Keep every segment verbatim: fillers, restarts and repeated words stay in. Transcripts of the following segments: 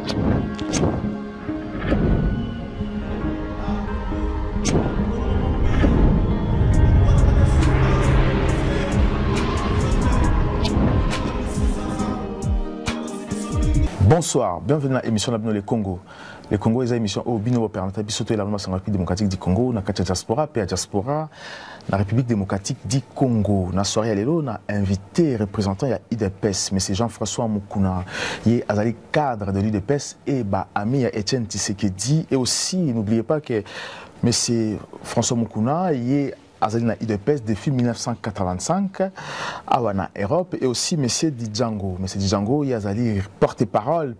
Bonsoir, bienvenue à l'émission de le Congo. Le Congo est une émission au Bino permettre de sauter la République démocratique du Congo, na la diaspora, puis la diaspora, la République démocratique du Congo. Na soirée à l'élo, on a invité représentant de l'U D P S, M. Jean-François Moukouna, il est le cadre de l'U D P S et bah ami Etienne Tshisekedi. Et aussi, n'oubliez pas que M. François Moukouna, il est Azali na I D P S depuis mille neuf cent quatre-vingt-cinq à Wana Europe et aussi M. Django. M. Django, il y a Azali porte-parole,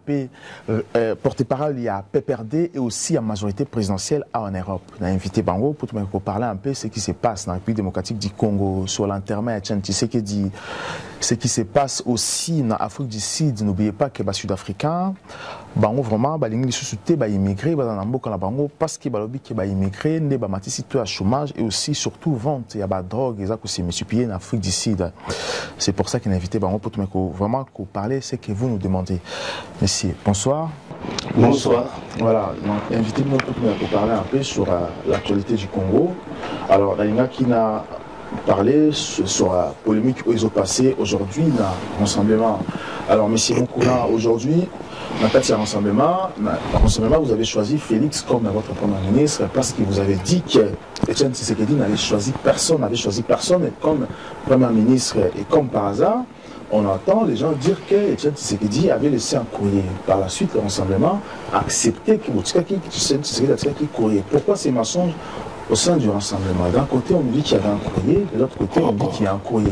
euh, porte-parole, il y a P P R D et aussi à majorité présidentielle à en Europe. On a invité Bango pour, pour parler un peu de ce qui se passe dans la République démocratique du Congo, sur l'intermède, Tshisekedi, ce qui se passe aussi dans l'Afrique du Sud. N'oubliez pas que les Sud-Africains, Bango vraiment, les gens qui sont immigrés, parce que les immigrés, les immigrés, à chômage et aussi surtout vente, il y a des drogues, ils ont aussi multiplié en Afrique du Sud. C'est pour ça qu'il a invité Bango pour vraiment parler, c'est que vous nous demandez. Monsieur, bonsoir. Bonsoir. Voilà, donc invitez-nous pour parler un peu sur euh, l'actualité du Congo. Alors, il y en a qui n'a parlé sur la polémique où ils ont passé aujourd'hui dans le rassemblement. Alors, monsieur Moukouna, aujourd'hui, dans le rassemblement, rassemblement, vous avez choisi Félix comme votre premier ministre parce que vous avez dit que Etienne Tshisekedi n'avait choisi personne, n'avait choisi personne comme premier ministre. Et comme par hasard, on entend les gens dire que Etienne Tshisekedi avait laissé un courrier. Par la suite, le rassemblement a accepté que Etienne Tshisekedi a laissé un courrier. Pourquoi ces mensonges au sein du rassemblement? D'un côté, on nous dit qu'il y avait un courrier, de l'autre côté, on nous dit qu'il y a un courrier.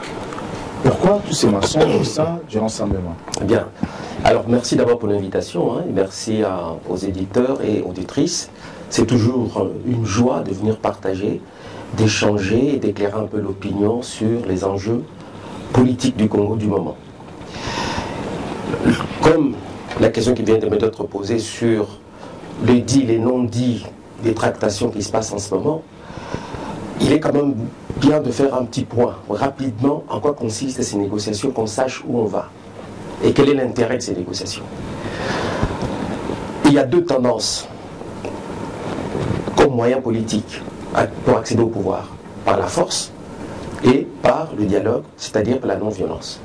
Pourquoi tous ces mensonges au sein du rassemblement? Bien. Alors, merci d'abord pour l'invitation, hein, et merci à, aux éditeurs et auditrices. C'est toujours une joie de venir partager, d'échanger et d'éclairer un peu l'opinion sur les enjeux politiques du Congo du moment. Comme la question qui vient de m'être posée sur les dits, les non-dits des tractations qui se passent en ce moment, il est quand même bien de faire un petit point rapidement en quoi consistent ces négociations, qu'on sache où on va et quel est l'intérêt de ces négociations. Il y a deux tendances comme moyen politique pour accéder au pouvoir, par la force et par le dialogue, c'est-à-dire par la non-violence.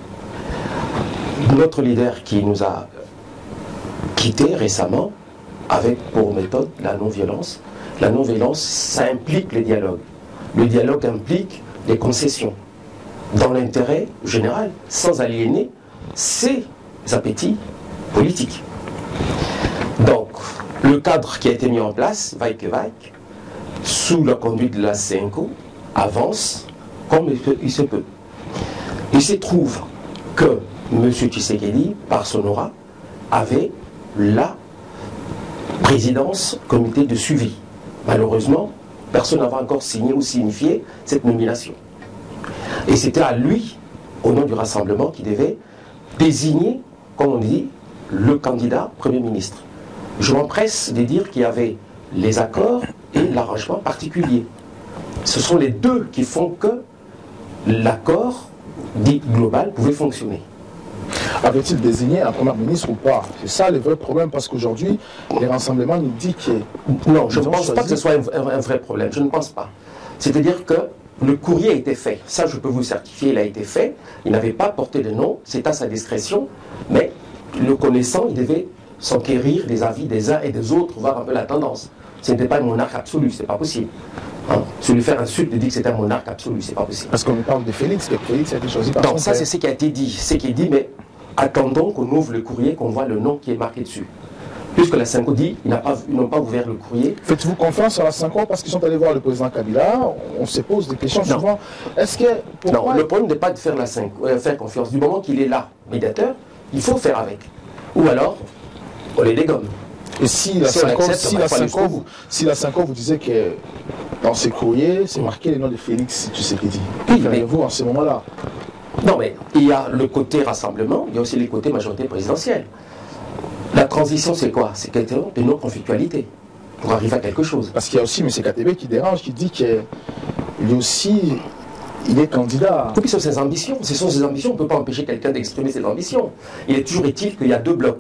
Notre leader qui nous a quittés récemment avec pour méthode la non-violence, la non-violence, ça implique le dialogue. Le dialogue implique les concessions dans l'intérêt général, sans aliéner ses appétits politiques. Donc, le cadre qui a été mis en place, vaille que vaille, sous la conduite de la CENCO, avance comme il se peut. Il se trouve que M. Tshisekedi, par son aura, avait la présidence comité de suivi. Malheureusement, personne n'avait encore signé ou signifié cette nomination. Et c'était à lui, au nom du rassemblement, qui devait désigner, comme on dit, le candidat Premier ministre. Je m'empresse de dire qu'il y avait les accords et l'arrangement particulier. Ce sont les deux qui font que l'accord dit global pouvait fonctionner. Avait-il désigné un Premier ministre ou pas? C'est ça le vrai problème, parce qu'aujourd'hui, les rassemblements nous disent que... Non, je ne pense pas que ce soit un, un vrai problème, je ne pense pas. C'est-à-dire que le courrier a été fait, ça je peux vous certifier, il a été fait, il n'avait pas porté de nom, c'est à sa discrétion, mais le connaissant, il devait s'enquérir des avis des uns et des autres, voir un peu la tendance. Ce n'était pas un monarque absolu, c'est pas possible. Hein? Se lui faire insulte de dire que c'est un monarque absolu, c'est pas possible. Parce qu'on parle de Félix, que Félix a été choisi par son Donc ça c'est ce qui a été dit, ce qui est dit, mais attendons qu'on ouvre le courrier, qu'on voit le nom qui est marqué dessus. Puisque la CENCO dit, ils n'ont pas, pas ouvert le courrier. Faites-vous confiance à la CENCO parce qu'ils sont allés voir le président Kabila? On se pose des questions non. souvent. Est-ce que... Pourquoi... Non, le problème n'est pas de faire, la CENCO, euh, faire confiance. Du moment qu'il est là, médiateur, il faut faire avec. Ou alors, on les dégomme. Et si la CENCO si vous, si vous disait que dans ces courriers, c'est marqué le nom de Félix Tshisekedi, oui, mais vous en ce moment-là? Non, mais il y a le côté rassemblement, il y a aussi le côté majorité présidentielle. La transition, c'est quoi? C'est quelqu'un de non-conflictualité pour arriver à quelque chose. Parce qu'il y a aussi M. K T B qui dérange, qui dit qu'il est aussi... Il est candidat. Oui, ce sont ses ambitions. Ce sont ses ambitions. On ne peut pas empêcher quelqu'un d'exprimer ses ambitions. Il est toujours est-il qu'il y a deux blocs.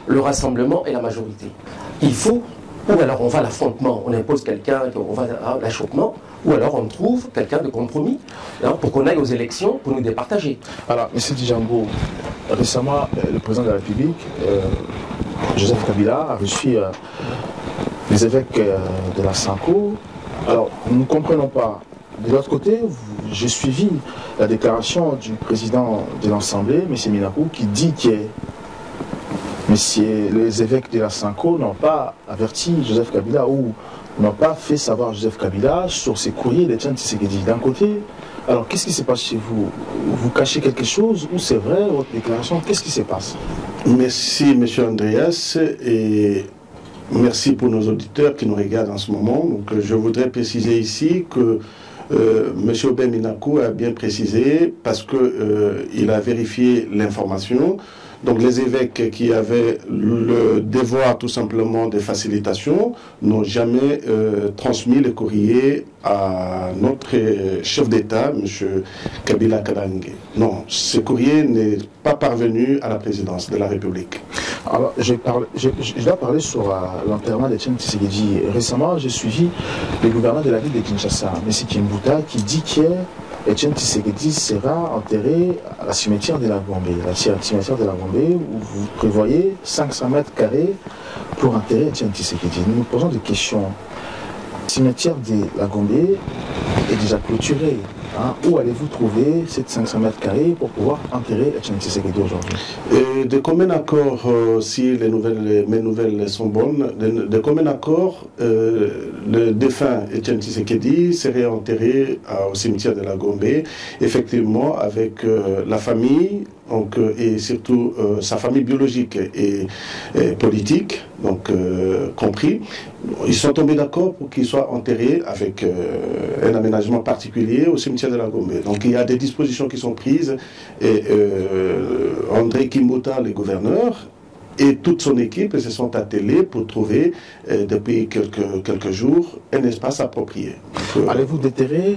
le rassemblement et la majorité. Il faut, ou alors on va à l'affrontement, on impose quelqu'un, on va à l'achoppement, ou alors on trouve quelqu'un de compromis hein, pour qu'on aille aux élections pour nous départager. Alors, M. Django, récemment, le président de la République, euh, Joseph Kabila, a reçu euh, les évêques euh, de la Sanko. Alors, nous ne comprenons pas. De l'autre côté, j'ai suivi la déclaration du président de l'Assemblée, M. Minakou, qui dit que Monsieur, les évêques de la Sanko n'ont pas averti Joseph Kabila ou n'ont pas fait savoir Joseph Kabila sur ces courriers d'Etienne Tshisekedi. D'un côté, alors qu'est-ce qui se passe chez vous? Vous cachez quelque chose ou c'est vrai votre déclaration? Qu'est-ce qui se passe? Merci M. Andreas et merci pour nos auditeurs qui nous regardent en ce moment. Donc, je voudrais préciser ici que euh, M. Aubin Minakou a bien précisé parce qu'il euh, a vérifié l'information. Donc les évêques qui avaient le devoir tout simplement de facilitation n'ont jamais euh, transmis le courrier à notre chef d'État, M. Kabila Kabange. Non, ce courrier n'est pas parvenu à la présidence de la République. Alors, je, parle, je, je dois parler sur euh, l'enterrement d'Etienne Tshisekedi. Récemment, j'ai suivi le gouverneur de la ville de Kinshasa, M. Kimbuta, qui dit que Etienne Tshisekedi sera enterré à la cimetière de la Gombe. La cimetière de la Gombe, où vous prévoyez cinq cents mètres carrés pour enterrer Etienne Tshisekedi. Nous nous posons des questions. Le cimetière de la Gombe est déjà clôturé. Hein? Où allez-vous trouver ces cinq cents mètres carrés pour pouvoir enterrer Etienne Tshisekedi aujourd'hui? De commun accord, euh, si les nouvelles, mes nouvelles sont bonnes, de, de commun accord, euh, le défunt Etienne Tshisekedi serait enterré à, au cimetière de la Gombe, effectivement avec euh, la famille, donc, euh, et surtout euh, sa famille biologique et, et politique, donc euh, compris. Ils sont tombés d'accord pour qu'il soit enterré avec euh, un aménagement particulier au cimetière de la Gombe. Donc il y a des dispositions qui sont prises et euh, André Kimbuta, le gouverneur, et toute son équipe se sont attelés pour trouver euh, depuis quelques, quelques jours un espace approprié. Euh, Allez-vous déterrer?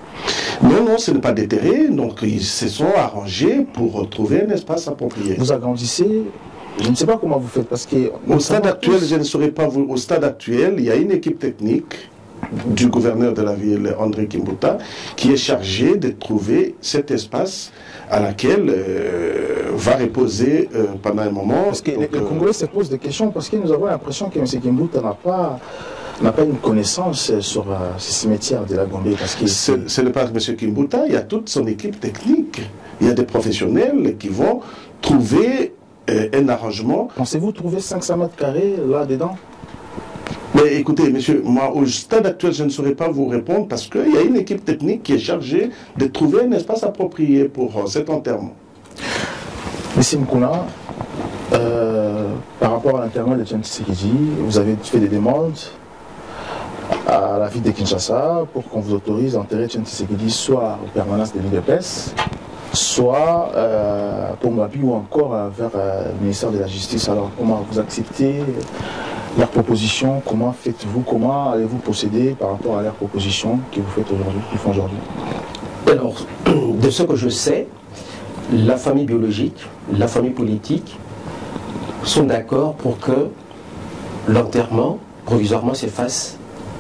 Non, non, ce n'est pas déterré, donc ils se sont arrangés pour trouver un espace approprié. Vous agrandissez? Je ne sais pas comment vous faites parce que... Au stade actuel, je ne saurais pas vous... Au stade actuel, il y a une équipe technique du gouverneur de la ville, André Kimbuta, qui est chargée de trouver cet espace à laquelle euh, va reposer euh, pendant un moment. Parce que donc, les, les Congolais se posent des questions parce que nous avons l'impression que M. Kimbuta n'a pas... n'a pas une connaissance sur euh, ce cimetière de la Gombe. Parce que ce n'est pas M. Kimbuta, il y a toute son équipe technique. Il y a des professionnels qui vont trouver euh, un arrangement. Pensez-vous trouver cinq cents mètres carrés là-dedans? Mais écoutez, monsieur, moi, au stade actuel, je ne saurais pas vous répondre parce qu'il y a une équipe technique qui est chargée de trouver un espace approprié pour euh, cet enterrement. Monsieur Mkouna, euh, par rapport à l'enterrement de Etienne Tshisekedi, vous avez fait des demandes à la ville de Kinshasa pour qu'on vous autorise à enterrer Etienne Tshisekedi soit aux permanences de l'I D P S, soit euh, pour Mbapi ou encore euh, vers euh, le ministère de la Justice. Alors comment vous acceptez leurs propositions? Comment faites-vous? Comment allez-vous procéder par rapport à leurs propositions que vous faites aujourd'hui, qu'ils font aujourd'hui? Alors, de ce que je sais, la famille biologique, la famille politique sont d'accord pour que l'enterrement provisoirement s'efface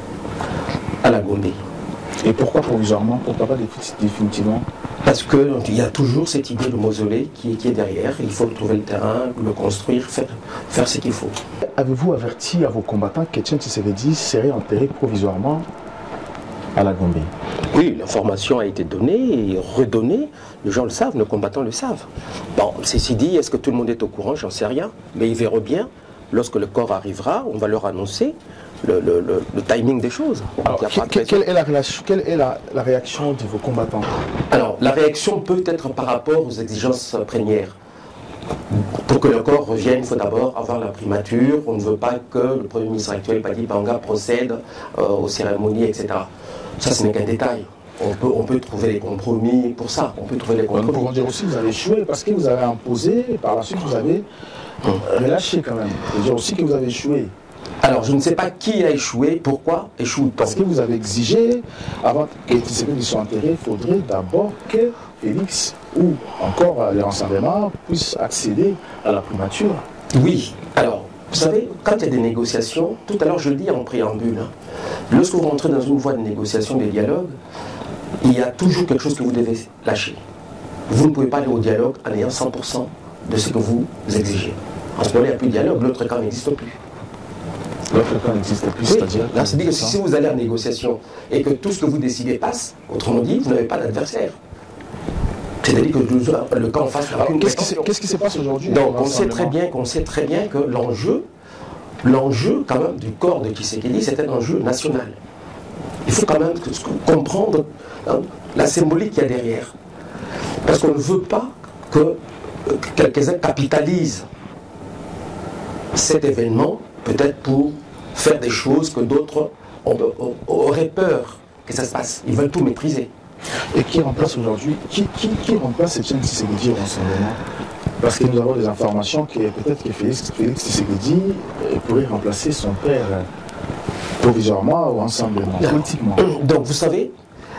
à la Gombe. Et pourquoi provisoirement? Pourquoi pas définitivement? Parce qu'il y a toujours cette idée de mausolée qui, qui est derrière. Il faut trouver le terrain, le construire, faire, faire ce qu'il faut. Avez-vous averti à vos combattants qu'Etienne Tshisekedi serait enterré provisoirement à la Gombe? Oui, l'information a été donnée et redonnée. Les gens le savent, nos combattants le savent. Bon, ceci dit, est-ce que tout le monde est au courant? J'en sais rien. Mais ils verront bien. Lorsque le corps arrivera, on va leur annoncer le, le, le, le timing des choses. Alors, quelle, quelle est, la, quelle est la, la réaction de vos combattants? Alors, la réaction peut être par rapport aux exigences premières. Pour que le corps revienne, il faut d'abord avoir la primature. On ne veut pas que le Premier ministre actuel, Padi Banga, procède euh, aux cérémonies, et cetera. Ça, ce n'est qu'un détail. On peut, on peut trouver des compromis pour ça. On peut trouver des compromis. Nous pouvons dire aussi que vous avez échoué parce que vous avez imposé, et par la suite vous avez relâché quand même. Vous dire aussi que vous avez échoué. Alors, je ne sais pas qui a échoué, pourquoi échoue-t-on? Parce que vous avez exigé, avant que Tshisekedi soit enterré, il faudrait d'abord que Félix ou encore les rassemblements puissent accéder à la primature. Oui, alors, vous savez, quand il y a des négociations, tout à l'heure je le dis en préambule, hein, lorsque vous rentrez dans une voie de négociation, de dialogue, il y a toujours quelque chose que vous devez lâcher. Vous ne pouvez pas aller au dialogue en ayant cent pour cent de ce que vous exigez. En ce moment, il n'y a plus de dialogue, l'autre camp n'existe plus. L'autre camp n'existe plus, Oui, c'est-à-dire... c'est-à-dire que si vous allez en négociation et que tout ce que vous décidez passe, autrement dit, vous n'avez pas d'adversaire. C'est-à-dire que le, le camp en face n'a aucune prétention. Qu'est-ce qui se passe aujourd'hui? Donc on sait très bien qu'on sait très bien que l'enjeu, l'enjeu quand même du corps de Tshisekedi, c'est un enjeu national. Il faut quand même comprendre hein, la symbolique qu'il y a derrière. Parce qu'on ne veut pas que, que quelques-uns capitalisent cet événement, peut-être pour faire des choses que d'autres auraient peur que ça se passe. Ils veulent tout maîtriser. Et qui remplace aujourd'hui, qui, qui, qui remplace Etienne Tshisekedi au Rassemblement? Parce que nous avons des informations que peut-être que Félix, Félix Tshisekedi pourrait remplacer son père provisoirement ou ensemblement, politiquement. Donc vous savez,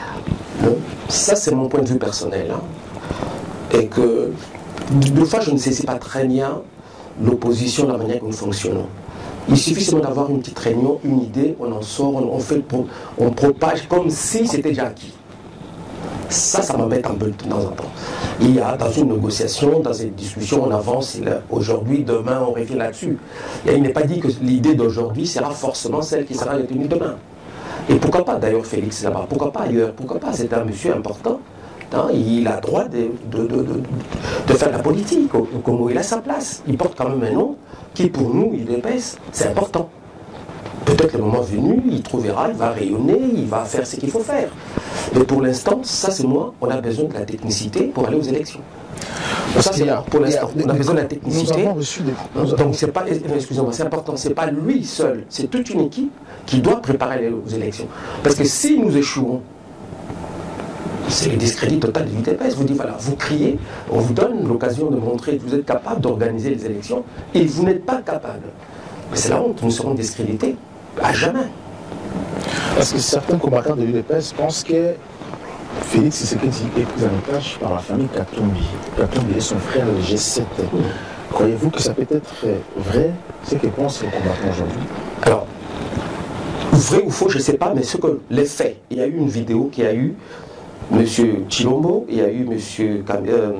ça c'est mon point de vue personnel. Hein, et que deux fois je ne saisis pas très bien l'opposition, la manière que nous fonctionnons. Il suffit seulement d'avoir une petite réunion, une idée, on en sort, on, on, fait, on propage comme si c'était déjà acquis. Ça, ça m'embête un peu de temps en temps. Il y a dans une négociation, dans une discussion, on avance aujourd'hui, demain, on revient là-dessus. Et il n'est pas dit que l'idée d'aujourd'hui sera forcément celle qui sera retenue demain. Et pourquoi pas d'ailleurs Félix là-bas? Pourquoi pas ailleurs? Pourquoi pas? C'est un monsieur important. Hein, il a le droit de, de, de, de, de faire de la politique au Congo. Il a sa place. Il porte quand même un nom qui, pour nous, il épaisse. C'est important. Peut-être le moment venu, il trouvera, il va rayonner, il va faire ce qu'il faut faire. Mais pour l'instant, ça c'est moi, on a besoin de la technicité pour aller aux élections. Parce ça c'est pour l'instant, on a besoin de la technicité. Nous avons reçu des... Nous Donc c'est pas, excusez-moi, c'est important, c'est pas lui seul, c'est toute une équipe qui doit préparer aux élections. Parce que si nous échouons, c'est le discrédit total de l'U D P S. Vous dites, voilà, vous criez, on vous donne l'occasion de montrer que vous êtes capable d'organiser les élections et vous n'êtes pas capable. Mais c'est la honte, nous serons discrédités à jamais. Parce que certains combattants de l'U D P S pensent que Félix Tshisekedi est pris en otage par la famille Katumbi. Katumbi est son frère le G sept. Mmh. Croyez-vous que ça peut être vrai, ce que pensent les combattants aujourd'hui? Alors, vrai ou faux, je ne sais pas, mais ce que les faits, il y a eu une vidéo qui a eu M. Chilombo, il y a eu M. Euh,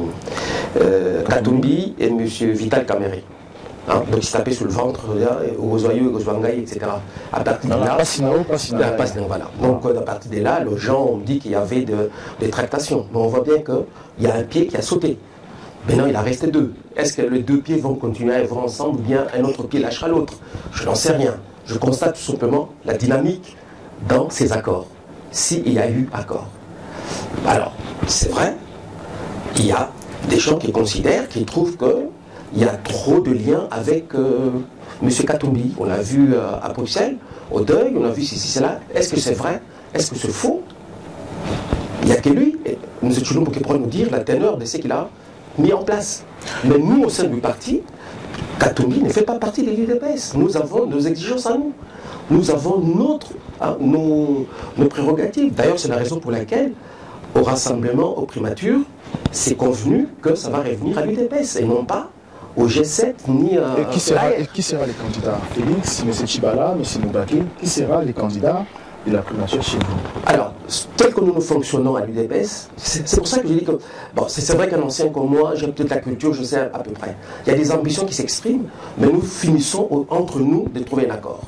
euh, Katumbi et M. Vital Kamere. Hein, donc il se tapait sur le ventre, Ozoyou, Ozwangaï, et cetera. À partir de là, voilà. Donc à partir de là, les gens ont dit qu'il y avait de, des tractations. Mais on voit bien qu'il y a un pied qui a sauté. Maintenant, il en resté deux. Est-ce que les deux pieds vont continuer à vivre ensemble ou bien un autre pied lâchera l'autre? Je n'en sais rien. Je constate tout simplement la dynamique dans ces accords. S'il y a eu accord. Alors, c'est vrai, il y a des gens qui considèrent, qui trouvent que il y a trop de liens avec euh, M. Katumbi. On l'a vu euh, à Bruxelles, au deuil, on a vu ceci, cela. Est-ce que c'est vrai? Est-ce que c'est faux? Il n'y a que lui, M. Chilombo, qui pourra nous dire la teneur de ce qu'il a mis en place. Mais nous, au sein du parti, Katumbi ne fait pas partie de l'U D P S. Nous avons nos exigences à nous. Nous avons notre, hein, nos, nos prérogatives. D'ailleurs, c'est la raison pour laquelle, au rassemblement, aux primatures, c'est convenu que ça va revenir à l'U D P S et non pas au G sept ni à... Et qui sera, et qui sera les candidats? Félix, M. Chibala, M. Moubaki, qui sera les candidats de la primature chez vous? Alors, tel que nous nous fonctionnons à l'U D P S, c'est pour ça que je dis que... Bon, c'est vrai qu'un ancien comme moi, j'ai peut-être la culture, je sais à peu près. Il y a des ambitions qui s'expriment, mais nous finissons au, entre nous de trouver un accord.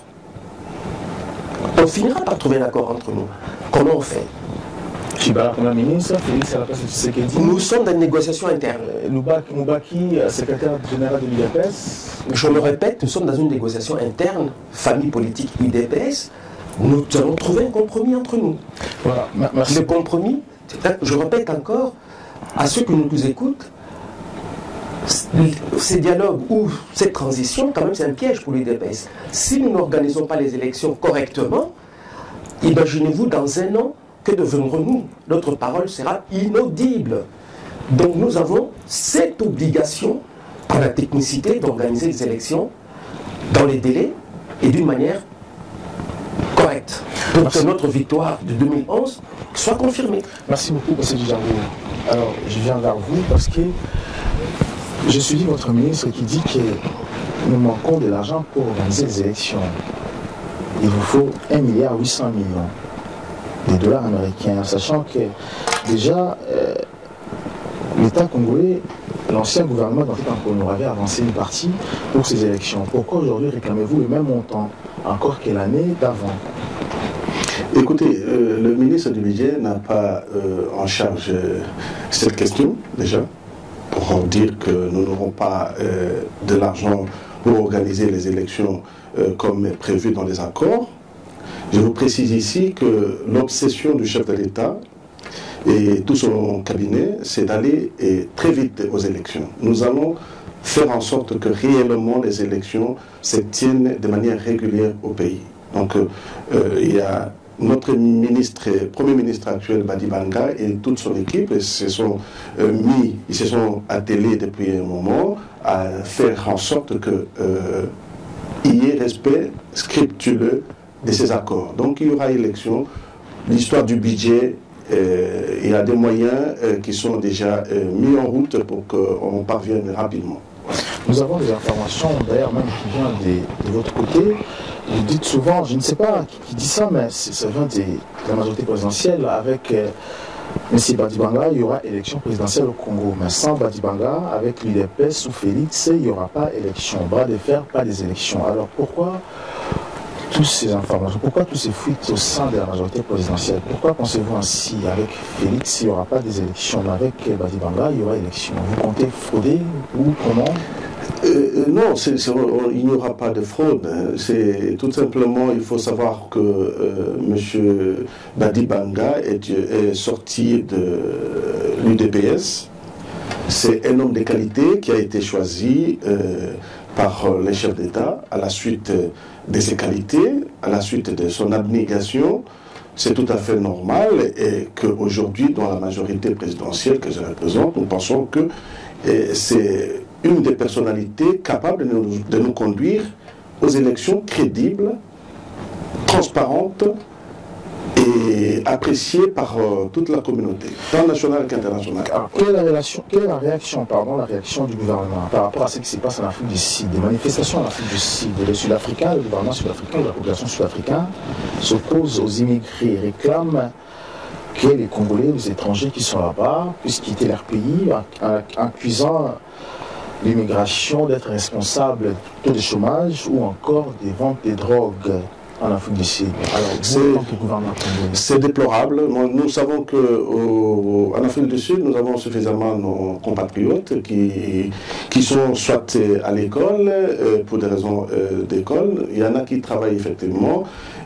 On finira par trouver un accord entre nous. Comment on fait? Chibala, Premier ministre, Félix à la place de Tshisekedi. Nous sommes dans une négociation interne. Moubaki, Moubaki, secrétaire général de l'U D P S. Je me répète, nous sommes dans une négociation interne, famille politique U D P S. Nous allons trouver un compromis entre nous. Voilà, merci. Le compromis, je répète encore, à ceux qui nous écoutent, ces dialogues ou cette transition, quand même, c'est un piège pour l'U D P S. Si nous n'organisons pas les élections correctement, imaginez-vous dans un an, que deviendrons-nous? Notre parole sera inaudible. Donc nous avons cette obligation, par la technicité, d'organiser les élections dans les délais et d'une manière correcte. Pour Merci. Que notre victoire de deux mille onze soit confirmée. Merci beaucoup, M. Djambou. Alors, je viens vers vous parce que Je suis votre ministre qui dit que nous manquons de l'argent pour organiser les élections. Il vous faut un milliard huit cents millions de dollars américains, sachant que déjà euh, l'État congolais, l'ancien gouvernement d'Henri Tampongo avait avancé une partie pour ces élections. Pourquoi aujourd'hui réclamez-vous le même montant encore que l'année d'avant? Écoutez, euh, le ministre du Budget n'a pas euh, en charge euh, cette question, déjà, pour dire que nous n'aurons pas euh, de l'argent pour organiser les élections euh, comme prévu dans les accords. Je vous précise ici que l'obsession du chef de l'État et tout son cabinet, c'est d'aller très vite aux élections. Nous allons faire en sorte que réellement les élections se tiennent de manière régulière au pays. Donc euh, il y a notre ministre, Premier ministre actuel, Badi Banga, et toute son équipe ils se sont euh, mis, ils se sont attelés depuis un moment à faire en sorte qu'il euh, y ait respect scrupuleux de ces accords. Donc il y aura élection, l'histoire du budget, euh, il y a des moyens euh, qui sont déjà euh, mis en route pour qu'on parvienne rapidement. Nous avons des informations, d'ailleurs même qui viennent de, de votre côté. Vous dites souvent, je ne sais pas qui, qui dit ça, mais ça vient de, de la majorité présidentielle avec euh, M. Badibanga, il y aura élection présidentielle au Congo. Mais sans Badibanga, avec l'U D P S ou Félix, il n'y aura pas élection. Bras de fer, pas des élections. Alors pourquoi toutes ces informations, pourquoi tous ces fuites au sein de la majorité présidentielle? Pourquoi pensez-vous ainsi? Avec Félix, il n'y aura pas des élections, mais avec Badibanga, il y aura élection. Vous comptez frauder ou comment? Euh, non, c'est, c'est, on, il n'y aura pas de fraude. C'est tout simplement, il faut savoir que euh, M. Badibanga est, est sorti de l'U D P S. C'est un homme de qualité qui a été choisi euh, par les chefs d'État à la suite de ses qualités, à la suite de son abnégation. C'est tout à fait normal et qu'aujourd'hui, dans la majorité présidentielle que je représente, nous pensons que eh, c'est une des personnalités capables de nous, de nous conduire aux élections crédibles, transparentes et appréciées par euh, toute la communauté, tant nationale qu'internationale. Alors, quelle est la, relation, quelle est la réaction, pardon, la réaction du gouvernement par rapport à ce qui se passe en Afrique du Sud, des manifestations en Afrique du Sud, les Sud-Africains, le gouvernement sud-africain, la population sud-africaine s'oppose aux immigrés, réclament que les Congolais, les étrangers qui sont là-bas, puissent quitter leur pays en accusant l'immigration d'être responsable du taux de chômage ou encore des ventes de drogue en Afrique du Sud. Alors, c'est déplorable. Nous savons qu'en Afrique du Sud, nous avons suffisamment nos compatriotes qui, qui sont soit à l'école, euh, pour des raisons euh, d'école. Il y en a qui travaillent effectivement.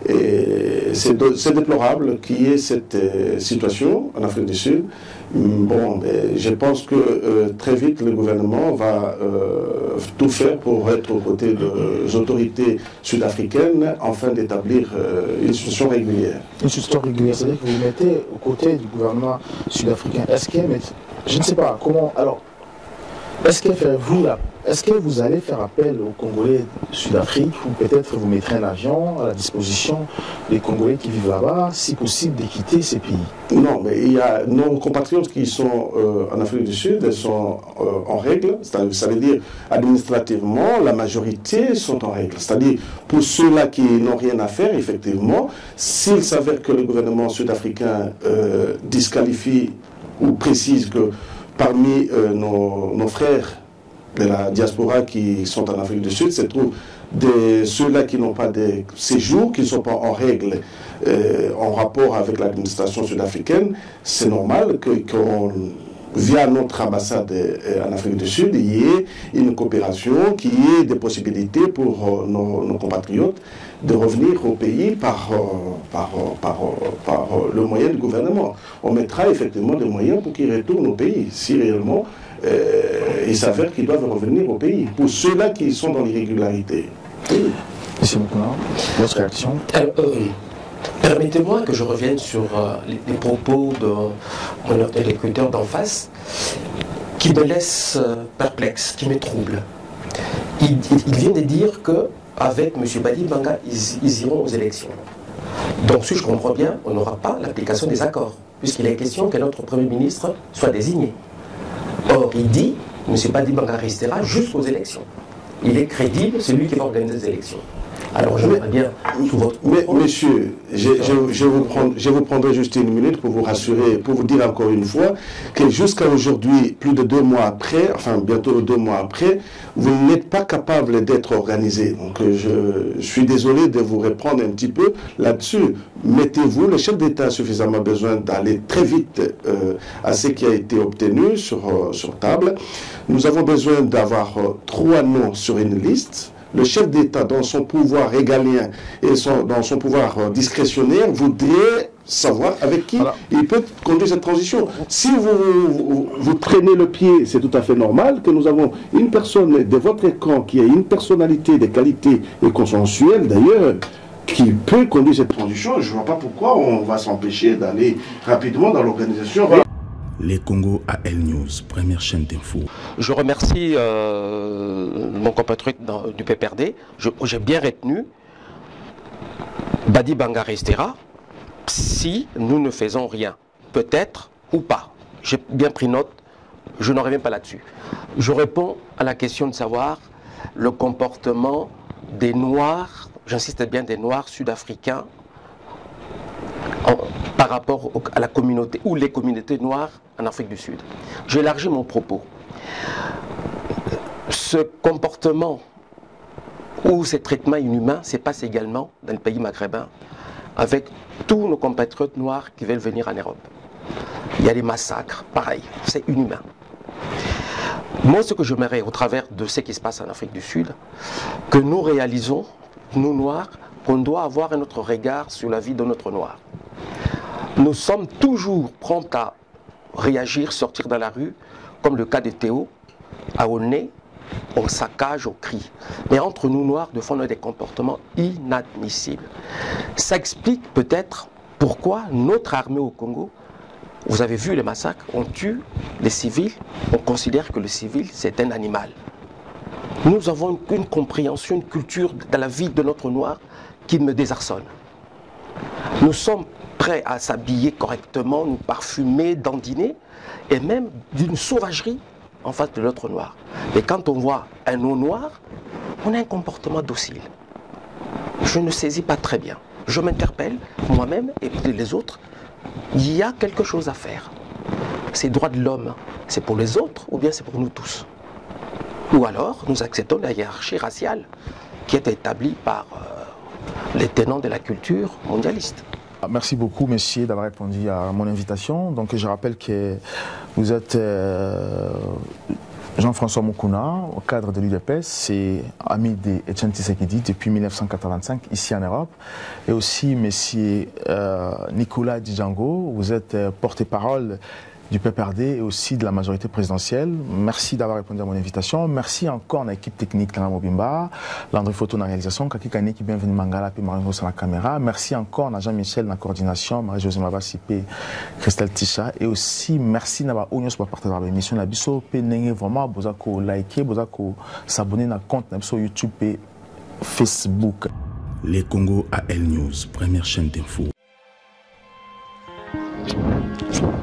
Et c'est, de, c'est déplorable qu'il y ait cette euh, situation en Afrique du Sud. Bon, je pense que euh, très vite le gouvernement va euh, tout faire pour être aux côtés des autorités sud-africaines afin d'établir euh, une situation régulière. Une situation régulière, c'est-à-dire que vous vous mettez aux côtés du gouvernement sud-africain. Est-ce que, je ne sais pas comment, alors, est-ce que vous la Est-ce que vous allez faire appel aux Congolais Sud-Afrique ou peut-être vous mettrez un avion à la disposition des Congolais qui vivent là-bas, si possible, de quitter ces pays? Non, mais il y a nos compatriotes qui sont euh, en Afrique du Sud, ils sont euh, en règle, ça veut dire administrativement, la majorité sont en règle. C'est-à-dire, pour ceux-là qui n'ont rien à faire, effectivement, s'il s'avère que le gouvernement sud-africain euh, disqualifie ou précise que parmi euh, nos, nos frères de la diaspora qui sont en Afrique du Sud se trouvent ceux-là qui n'ont pas de séjour, qui ne sont pas en règle euh, en rapport avec l'administration sud-africaine, c'est normal que qu'on, via notre ambassade euh, en Afrique du Sud, il y ait une coopération, qu'il y ait des possibilités pour euh, nos, nos compatriotes de revenir au pays par, euh, par, euh, par, euh, par euh, le moyen du gouvernement. On mettra effectivement des moyens pour qu'ils retournent au pays, si réellement Euh, il s'avère qu'ils doivent revenir au pays, pour ceux-là qui sont dans l'irrégularité. Oui. Monsieur Moukona, votre réaction? Alors, euh, permettez-moi que je revienne sur euh, les, les propos de mon interlocuteur d'en face, qui me laisse euh, perplexe, qui me trouble. Il, il, il vient de dire qu'avec M. Badibanga, ils, ils iront aux élections. Donc, si je comprends bien, on n'aura pas l'application des accords, puisqu'il est question que notre Premier ministre soit désigné. Or, il dit M. Badi Banga restera jusqu'aux élections. Il est crédible, c'est lui qui va organiser les élections. Alors je voudrais bien sous votre mais, monsieur, je, je, je, vous prendre, je vous prendrai juste une minute pour vous rassurer, pour vous dire encore une fois que jusqu'à aujourd'hui, plus de deux mois après, enfin bientôt deux mois après, vous n'êtes pas capable d'être organisé. Donc je, je suis désolé de vous reprendre un petit peu là-dessus. Mettez-vous, le chef d'État a suffisamment besoin d'aller très vite euh, à ce qui a été obtenu sur, euh, sur table. Nous avons besoin d'avoir euh, trois noms sur une liste. Le chef d'État, dans son pouvoir régalien et son, dans son pouvoir euh, discrétionnaire, voudrait savoir avec qui voilà. il peut conduire cette transition. Si vous, vous, vous traînez le pied, c'est tout à fait normal que nous avons une personne de votre camp qui a une personnalité, des qualités et consensuelles d'ailleurs, qui peut conduire cette transition. Je ne vois pas pourquoi on va s'empêcher d'aller rapidement dans l'organisation. Les Congo A L News, première chaîne d'info. Je remercie euh, mon compatriote du P P R D. J'ai bien retenu Badi Banga restera si nous ne faisons rien. Peut-être ou pas. J'ai bien pris note, je n'en reviens pas là-dessus. Je réponds à la question de savoir le comportement des Noirs, j'insiste bien des Noirs sud-africains En, par rapport au, à la communauté ou les communautés noires en Afrique du Sud. J'élargis mon propos. Ce comportement ou ces traitements inhumains se passe également dans le pays maghrébin avec tous nos compatriotes noirs qui veulent venir en Europe. Il y a des massacres, pareil, c'est inhumain. Moi, ce que j'aimerais au travers de ce qui se passe en Afrique du Sud, que nous réalisons, nous noirs, qu'on doit avoir un autre regard sur la vie de notre noir. Nous sommes toujours prompts à réagir, sortir dans la rue, comme le cas de Théo, à Aulnay, on saccage, on crie. Mais entre nous noirs, de fond, on a des comportements inadmissibles. Ça explique peut-être pourquoi notre armée au Congo, vous avez vu les massacres, on tue les civils, on considère que le civil c'est un animal. Nous avons une, une compréhension, une culture dans la vie de notre noir qui me désarçonne. Nous sommes prêts à s'habiller correctement, nous parfumer, dandiner, et même d'une sauvagerie en face de l'autre noir. Mais quand on voit un eau noir, on a un comportement docile. Je ne saisis pas très bien. Je m'interpelle, moi-même et les autres, il y a quelque chose à faire. Ces droits de l'homme, c'est pour les autres ou bien c'est pour nous tous? Ou alors, nous acceptons la hiérarchie raciale qui est établie par euh, les tenants de la culture mondialiste. Merci beaucoup, messieurs, d'avoir répondu à mon invitation. Donc, je rappelle que vous êtes euh, Jean-François Moukouna, au cadre de l'U D P S, c'est ami d'Etienne Tshisekedi depuis mille neuf cent quatre-vingt-cinq, ici en Europe. Et aussi, messieurs euh, Nicolas Django, vous êtes euh, porte-parole du P P R D et aussi de la majorité présidentielle. Merci d'avoir répondu à mon invitation. Merci encore à l'équipe technique Tana Mobimba, Landry Photo dans la réalisation, Kaki Kane qui bienvenue Mangala, puis Marie sur la caméra. Merci encore à Jean-Michel dans la coordination, Marie-Josée Mabasipé, Christelle Ticha. Et aussi, merci à Onios pour partager l'émission. La biso, penenge vraiment, bozako liker, bozako s'abonner à compte sur YouTube et Facebook. Les Congo A L News, première chaîne d'info.